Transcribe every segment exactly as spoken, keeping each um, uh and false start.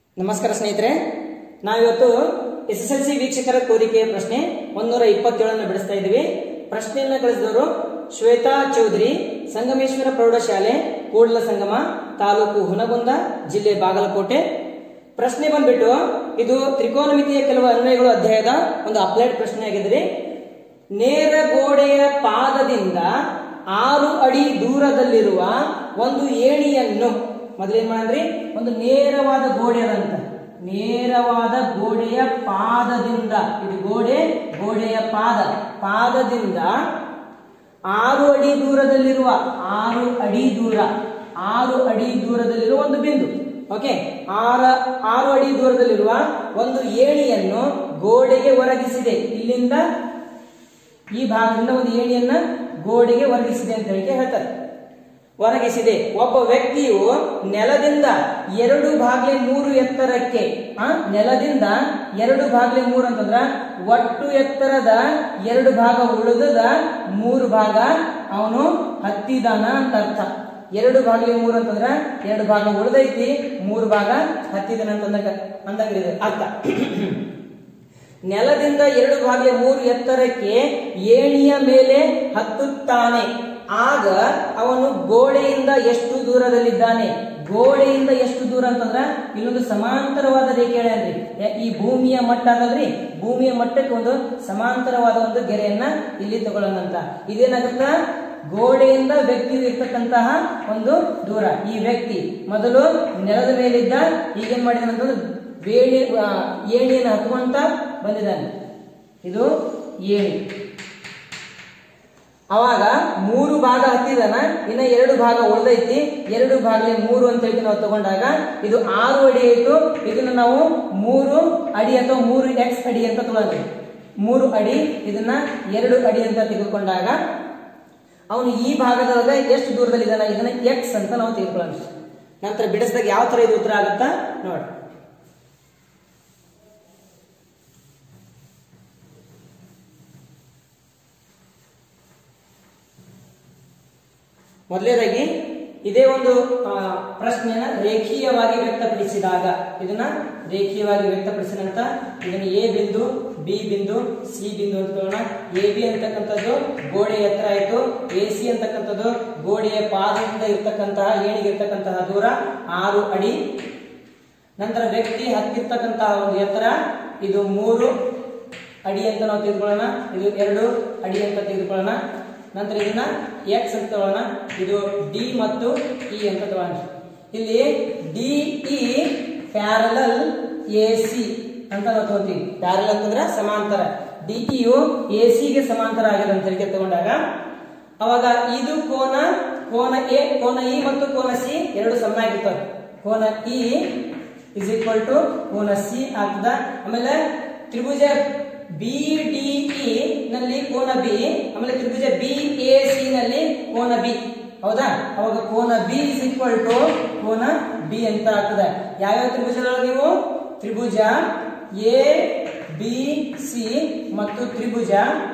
ನಮಸ್ಕಾರ ಸ್ನೇಹಿತರೆ, ನಾವಿವತ್ತು ಎಸ್ ಎಸ್ ಎಲ್ ಸಿ ವೀಕ್ಷಕರ ಕೋರಿಕೆಯ ಪ್ರಶ್ನೆ ಒಂದೂರ ಇಪ್ಪತ್ತೇಳನ್ನು ಬಿಡಿಸ್ತಾ ಇದ್ದೀವಿ. ಪ್ರಶ್ನೆಯನ್ನ ಕಳಿಸಿದವರು ಶ್ವೇತಾ ಚೌಧರಿ, ಸಂಗಮೇಶ್ವರ ಪ್ರೌಢಶಾಲೆ, ಕೂಡಲ ಸಂಗಮ, ತಾಲೂಕು ಹುನಗುಂದ, ಜಿಲ್ಲೆ ಬಾಗಲಕೋಟೆ. ಪ್ರಶ್ನೆ ಬಂದ್ಬಿಟ್ಟು ಇದು ತ್ರಿಕೋನಮಿತಿಯ ಕೆಲವು ಅನ್ವಯಗಳು ಅಧ್ಯಾಯದ ಒಂದು ಅಪ್ಲೈಡ್ ಪ್ರಶ್ನೆ ಆಗಿದ್ರೆ, ನೇರ ಗೋಡೆಯ ಪಾದದಿಂದ ಆರು ಅಡಿ ದೂರದಲ್ಲಿರುವ ಒಂದು ಏಣಿಯನ್ನು, ಮೊದಲೇನ್ ಮಾಡ್ರಿ, ಒಂದು ನೇರವಾದ ಗೋಡೆ ಅದಂತ, ನೇರವಾದ ಗೋಡೆಯ ಪಾದದಿಂದ, ಇದು ಗೋಡೆ, ಗೋಡೆಯ ಪಾದ, ಪಾದದಿಂದ ಆರು ಅಡಿ ದೂರದಲ್ಲಿರುವ, ಆರು ಅಡಿ ದೂರ, ಆರು ಅಡಿ ದೂರದಲ್ಲಿರುವ ಒಂದು ಬಿಂದು. ಓಕೆ, ಆರ ಆರು ಅಡಿ ದೂರದಲ್ಲಿರುವ ಒಂದು ಏಣಿಯನ್ನು ಗೋಡೆಗೆ ಒರಗಿಸಿದೆ. ಇಲ್ಲಿಂದ ಈ ಭಾಗದಿಂದ ಒಂದು ಏಣಿಯನ್ನ ಗೋಡೆಗೆ ಒರಗಿಸಿದೆ ಅಂತ ಹೇಳಿ ಹೇಳ್ತಾರೆ. ಒರಗಿಸಿದೆ. ಒಬ್ಬ ವ್ಯಕ್ತಿಯು ನೆಲದಿಂದ ಎರಡು ಭಾಗಲೆ ಮೂರು ಎತ್ತರಕ್ಕೆ, ಆ ನೆಲದಿಂದ ಎರಡು ಭಾಗಲೆ ಮೂರು ಅಂತಂದ್ರ ಒಟ್ಟು ಎತ್ತರದ ಎರಡು ಭಾಗ ಉಳಿದ ಮೂರು ಭಾಗ ಅವನು ಹತ್ತಿದಾನ ಅಂತ ಅರ್ಥ. ಎರಡು ಭಾಗಲೆ ಮೂರು ಅಂತಂದ್ರ ಎರಡು ಭಾಗ ಉಳಿದೈತಿ, ಮೂರು ಭಾಗ ಹತ್ತಿದಾನ ಅಂತಂದಾಗ ಅಂದಂಗಿದೆ ಅರ್ಥ. ನೆಲದಿಂದ ಎರಡು ಭಾಗಲೆ ಮೂರು ಎತ್ತರಕ್ಕೆ ಏಣಿಯ ಮೇಲೆ ಹತ್ತುತ್ತಾನೆ. ಆಗ ಅವನು ಗೋಡೆಯಿಂದ ಎಷ್ಟು ದೂರದಲ್ಲಿದ್ದಾನೆ? ಗೋಡೆಯಿಂದ ಎಷ್ಟು ದೂರ ಅಂತಂದ್ರ ಇಲ್ಲೊಂದು ಸಮಾಂತರವಾದ ರೇಖೆ ಹೇಳ್ರಿ. ಈ ಭೂಮಿಯ ಮಟ್ಟ ಅದಲ್ರಿ, ಭೂಮಿಯ ಮಟ್ಟಕ್ಕೆ ಒಂದು ಸಮಾಂತರವಾದ ಒಂದು ಗೆರೆಯನ್ನ ಇಲ್ಲಿ ತಗೊಳ್ಳೋಣಂತ. ಇದೇನಾಗುತ್ತ, ಗೋಡೆಯಿಂದ ವ್ಯಕ್ತಿಯು ಇರ್ತಕ್ಕಂತಹ ಒಂದು ದೂರ. ಈ ವ್ಯಕ್ತಿ ಮೊದಲು ನೆಲದ ಮೇಲಿದ್ದ, ಈಗೇನ್ ಮಾಡಿದಾನೆ ಅಂತಂದ್ರೆ ಬೇಣಿ ಏಣಿಯನ್ನು ಹತ್ತುವಂತ ಬಂದಿದ್ದಾನೆ. ಇದು ಏಣಿ. ಅವಾಗ ಮೂರು ಭಾಗ ಹತ್ತಿದಾನ, ಇನ್ನ ಎರಡು ಭಾಗ ಉಳಿದೈತಿ. ಎರಡು ಭಾಗಲಿ ಮೂರು ಅಂತ ಹೇಳಿ ನಾವು ತಗೊಂಡಾಗ ಇದು ಆರು ಅಡಿ ಆಯ್ತು. ಇದನ್ನ ನಾವು ಮೂರು ಅಡಿ ಅಥವಾ ಮೂರು ಎಕ್ಸ್ ಅಡಿ ಅಂತ ತಗೊಳ್ತೀವಿ. ಮೂರು ಅಡಿ, ಇದನ್ನ ಎರಡು ಅಡಿ ಅಂತ ತೆಗೆದುಕೊಂಡಾಗ ಅವನು ಈ ಭಾಗದೊಳಗ ಎಷ್ಟು ದೂರದಲ್ಲಿದ್ದಾನ, ಇದನ್ನ ಎಕ್ಸ್ ಅಂತ ನಾವು ತೆಗೆದುಕೊಳ್ಳೋಣ. ನಂತರ ಬಿಡಿಸಿದಾಗ ಯಾವ ತರ ಇದು ಉತ್ತರ ಆಗುತ್ತಾ ನೋಡಿ. ಮೊದಲನೇದಾಗಿ ಇದೇ ಒಂದು ಪ್ರಶ್ನೆಯನ್ನ ರೇಖೀಯವಾಗಿ ವ್ಯಕ್ತಪಡಿಸಿದಾಗ, ಇದನ್ನ ರೇಖೀಯವಾಗಿ ವ್ಯಕ್ತಪಡಿಸಿದಂತ ಇದನ್ನ ಎ ಬಿಂದು, ಬಿ ಬಿಂದು, ಸಿ ಬಿಂದು ಅಂತ ತಗೋಣ. ಎ ಬಿ ಅಂತಕ್ಕಂಥದ್ದು ಗೋಡೆ ಎತ್ತರ ಆಯ್ತು, ಎ ಸಿ ಅಂತಕ್ಕಂಥದ್ದು ಗೋಡೆಯ ಪಾದದಿಂದ ಇರ್ತಕ್ಕಂತಹ ಏಣಿಗೆ ಇರ್ತಕ್ಕಂತಹ ದೂರ ಆರು ಅಡಿ. ನಂತರ ವ್ಯಕ್ತಿ ಹತ್ತಿರ್ತಕ್ಕಂತಹ ಒಂದು ಎತ್ತರ ಇದು ಮೂರು ಅಡಿ ಅಂತ ನಾವು ತೆಗೆದುಕೊಳ್ಳೋಣ. ಇದು ಎರಡು ಅಡಿ ಅಂತ ತೆಗೆದುಕೊಳ್ಳೋಣ. ನಂತರ ಇದನ್ನ ಎಕ್ಸ್ ಅಂತ ತಗೊಳ್ಳೋಣ. ಇದು ಡಿ ಮತ್ತು ಇ ಅಂತ ತಗೊಳ್ಳೋಣ. ಇಲ್ಲಿ D E parallel A C ಅಂತ ನಾವು ತಗೋತೀವಿ. ಪ್ಯಾರಲಲ್ ಅಂತಂದ್ರೆ ಸಮಾಂತರ. ಡಿ ಇಯು ಎ ಸಿಗೆ ಸಮಾಂತರ ಆಗಿದೆ ಅಂತ ಹೇಳಿ ತಗೊಂಡಾಗ ಅವಾಗ ಇದು ಕೋನ, ಕೋನ ಎ, ಕೋನ ಇ ಮತ್ತು ಕೋನ ಸಿ ಎರಡು ಸಮನಾಗಿರ್ತವೆ. ಕೋನ ಇ ಇಸ್ ಈಕ್ವಲ್ ಟು ಕೋನ ಸಿ ಆಗ್ತದ. ಆಮೇಲೆ ತ್ರಿಭುಜ ಬಿ ಡಿ ಇ ನಲ್ಲಿ ಕೋನ ಬಿ, ಆಮೇಲೆ ತ್ರಿಭುಜ ಬಿ ಎ ಸಿ ನಲ್ಲಿ ಕೋನ ಬಿ. ಹೌದಾ? ಅವಾಗ ಕೋನ ಬಿ ಇಸ್ ಈಕ್ವಲ್ ಟು ಕೋನ ಬಿ ಅಂತ ಆಗ್ತದೆ. ಯಾವ್ಯಾವ ತ್ರಿಭುಜದೊಳಗೆ ನೀವು ತ್ರಿಭುಜ ಎ ಬಿ ಸಿ ಮತ್ತು ತ್ರಿಭುಜ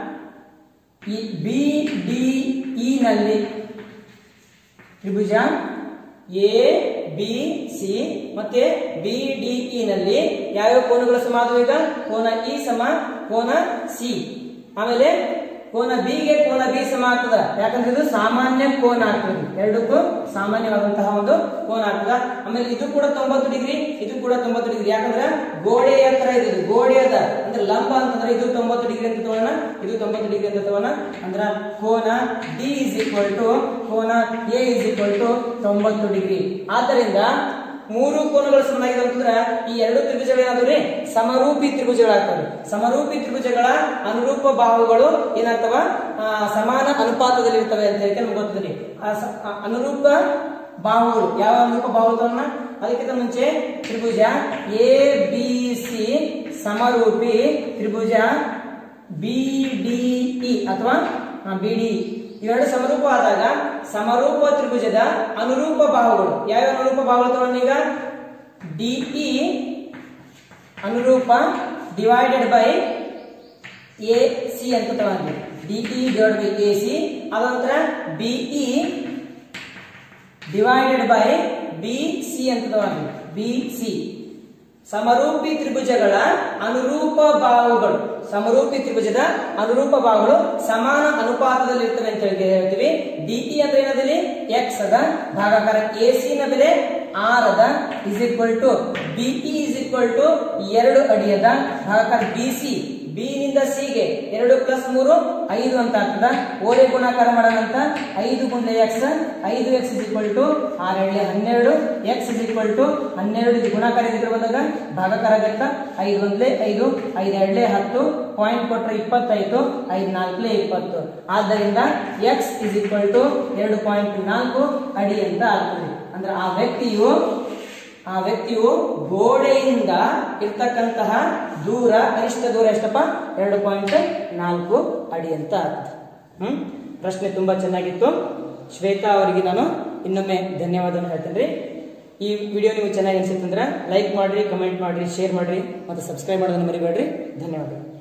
ಬಿ ಡಿ ಇ ನಲ್ಲಿ, ತ್ರಿಭುಜ ಎ ಬಿ ಸಿ ಮತ್ತೆ ಬಿ ಡಿ ಇ ನಲ್ಲಿ ಯಾವ್ಯಾವ ಕೋನಗಳು ಸಮ ಆದವು? ಈಗ ಕೋನ ಇ ಸಮ ಕೋನ ಸಿ, ಆಮೇಲೆ ಕೋನ ಬಿ ಗೆ ಕೋನ ಬಿ ಸಮ ಆಗ್ತದ. ಯಾಕಂದ್ರೆ ಇದು ಸಾಮಾನ್ಯ ಕೋನ ಆಗ್ತದೆ, ಎರಡಕ್ಕೂ ಸಾಮಾನ್ಯವಾದಂತಹ ಒಂದು ಕೋನ ಆಗ್ತದ. ಆಮೇಲೆ ಇದು ಕೂಡ ತೊಂಬತ್ತು ಡಿಗ್ರಿ, ಇದು ಕೂಡ ತೊಂಬತ್ತು ಡಿಗ್ರಿ. ಯಾಕಂದ್ರೆ ಗೋಡೆ ಎತ್ತರ ಇದೆ, ಗೋಡೆ ಅದ ಅಂದ್ರೆ ಲಂಬ ಅಂತಂದ್ರೆ ಇದು ತೊಂಬತ್ತು ಡಿಗ್ರಿ ಅಂತ ತಗೋಣ, ಇದು ತೊಂಬತ್ತು ಡಿಗ್ರಿ ಅಂತ ತಗೋಣ. ಅಂದ್ರ ಕೋನ ಡಿ ಇಸ್ ಈಕ್ವಲ್ ಟು ಕೋನ ಎ ಇಸ್ ಈಕ್ವಲ್ ಟು ತೊಂಬತ್ತು ಡಿಗ್ರಿ. ಆದ್ದರಿಂದ ಮೂರು ಕೋನಗಳು ಸಮನಾಗಿದೆ ಅಂತಂದ್ರೆ ಈ ಎರಡು ತ್ರಿಭುಜಗಳೇನಾದ್ರಿ ಸಮರೂಪಿ ತ್ರಿಭುಜಗಳಾಗ್ತವೆ. ಸಮರೂಪಿ ತ್ರಿಭುಜಗಳ ಅನುರೂಪ ಬಾಹುಗಳು ಏನಾಗ್ತವ, ಸಮಾನ ಅನುಪಾತದಲ್ಲಿ ಇರ್ತವೆ ಅಂತ ಹೇಳಿ ನಮ್ಗೆ ಗೊತ್ತಿದೆ. ಆ ಅನುರೂಪ ಬಾಹುಗಳು ಯಾವ ಅನುರೂಪ ಬಾಹುಗಳನ್ನ, ಅದಕ್ಕಿಂತ ಮುಂಚೆ ತ್ರಿಭುಜ ಎ ಬಿ ಸಿ ಸಮರೂಪಿ ತ್ರಿಭುಜ ಬಿ ಡಿ ಇ ಅಥವಾ ಬಿ ಡಿ ಇವೆರಡು ಸಮರೂಪ ಆದಾಗ ಸಮರೂಪ ತ್ರಿಭುಜದ ಅನುರೂಪ ಬಾಹುಗಳು ಯಾವ ಅನುರೂಪ ಬಾಹುಗಳು ತಗೊಂಡು ಈಗ ಡಿ ಇ ಅನುರೂಪ ಡಿವೈಡೆಡ್ ಬೈ ಎ ಸಿ ಅಂತ ತಗೊಂಡ್ವಿ. D E divide by A C. ಅದ ನಂತರ B E divided by B C ಅಂತ ತಗೊಂಡ್ವಿ. ಬಿ ಸಿ ಸಮರೂಪಿ ತ್ರಿಭುಜಗಳ ಅನುರೂಪ ಬಾಹುಗಳು ಸಮರೂಪಿ ತ್ರಿಭುಜದ ಅನುರೂಪ ಬಾಹುಗಳು ಸಮಾನ ಅನುಪಾತದಲ್ಲಿ ಇರ್ತವೆ ಅಂತ ಹೇಳಿ ಹೇಳ್ತೀವಿ. ಡಿಇ ಅಂದ್ರೆ ಏನದಲ್ಲಿ ಎಕ್ಸ್ ಅದ ಭಾಗಾಕಾರ ಎ ಸಿ ನ ಬೆಲೆ ಆರ್ ಅದ is equal to BE is equal to ಎರಡು ಅಡಿ ಅದ ಭಾಗಾಕಾರ ಬಿ ಸಿ ಬಿ ನಿಂದ ಸಿ ಗೆ ಎರಡು ಪ್ಲಸ್ ಮೂರು ಐದು ಅಂತ ಆಗ್ತದ. ಓರೆ ಗುಣಾಕಾರ ಮಾಡೋಣಂತ ಐದು ಗುಂಡ್ಲೆ ಎಕ್ಸ್ ಐದು ಎಕ್ಸ್ ಇಸ್ ಈಕ್ವಲ್ ಟು ಆರ್ ಎಳ್ಳೆ ಹನ್ನೆರಡು ಎಕ್ಸ್ ಇಸ್ ಈಕ್ವಲ್ ಟು ಹನ್ನೆರಡು ಇದು ಗುಣಾಕಾರ ಇದ್ರೆ ಬಂದಾಗ ಭಾಗಾಕಾರ ಆಗುತ್ತಾ ಐದು ಒಂದ್ಲೆ ಐದು ಐದು ಎರಡ್ಲೆ ಹತ್ತು ಪಾಯಿಂಟ್ ಕೊಟ್ರೆ ಇಪ್ಪತ್ತೈದು ಐದು ನಾಲ್ಕಲೆ ಇಪ್ಪತ್ತು. ಆದ್ದರಿಂದ ಎಕ್ಸ್ ಇಸ್ ಈಕ್ವಲ್ ಟು ಎರಡು ಪಾಯಿಂಟ್ ನಾಲ್ಕು ಅಡಿ ಅಂತ ಆಗ್ತದೆ. ಅಂದ್ರೆ ಆ ವ್ಯಕ್ತಿಯು ಆ ವ್ಯಕ್ತಿಯು ಗೋಡೆಯಿಂದ ಇರ್ತಕ್ಕಂತಹ ದೂರ ಕನಿಷ್ಠ ದೂರ ಎಷ್ಟಪ್ಪ ಎರಡು ಪಾಯಿಂಟ್ ನಾಲ್ಕು ಅಡಿ ಅಂತ ಆಗ್ತದೆ. ಹ್ಮ್ ಪ್ರಶ್ನೆ ತುಂಬಾ ಚೆನ್ನಾಗಿತ್ತು. ಶ್ವೇತಾ ಅವರಿಗೆ ನಾನು ಇನ್ನೊಮ್ಮೆ ಧನ್ಯವಾದ ಹೇಳ್ತೇನೆ. ಈ ವಿಡಿಯೋ ನಿಮಗೆ ಚೆನ್ನಾಗಿ ಅನಿಸುತ್ತಂದ್ರೆ ಲೈಕ್ ಮಾಡ್ರಿ, ಕಮೆಂಟ್ ಮಾಡ್ರಿ, ಶೇರ್ ಮಾಡ್ರಿ ಮತ್ತು ಸಬ್ಸ್ಕ್ರೈಬ್ ಮಾಡೋದನ್ನ ಮರಿಬೇಡ್ರಿ. ಧನ್ಯವಾದ.